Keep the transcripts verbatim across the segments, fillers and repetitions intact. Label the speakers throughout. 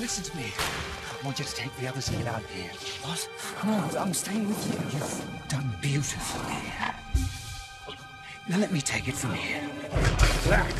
Speaker 1: listen to me. I want you to take the others and get out of here.
Speaker 2: What?
Speaker 1: No, I'm staying with you. You've done beautifully. Now let me take it from here. Black.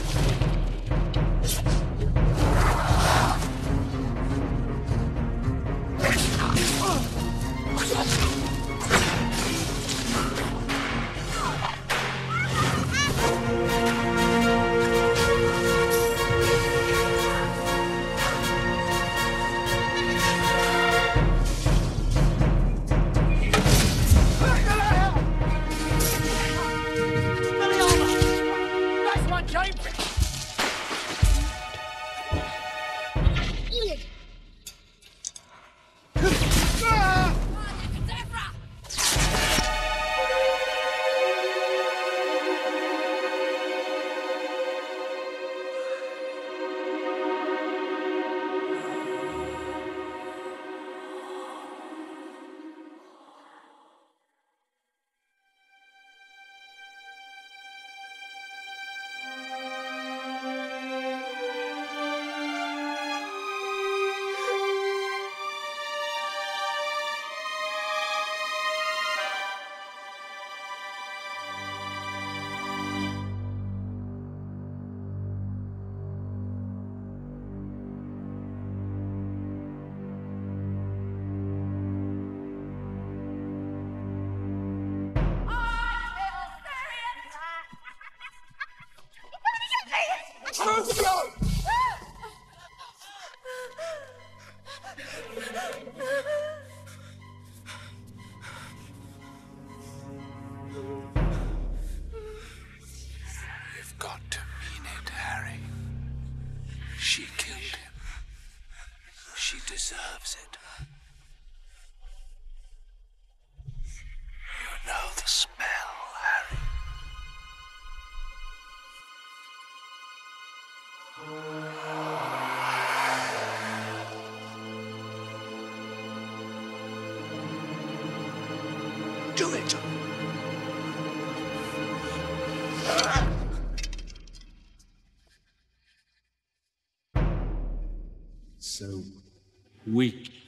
Speaker 3: You've got to mean it, Harry. She killed him. She deserves it. You know the smell, Harry. Do it!
Speaker 1: So weak.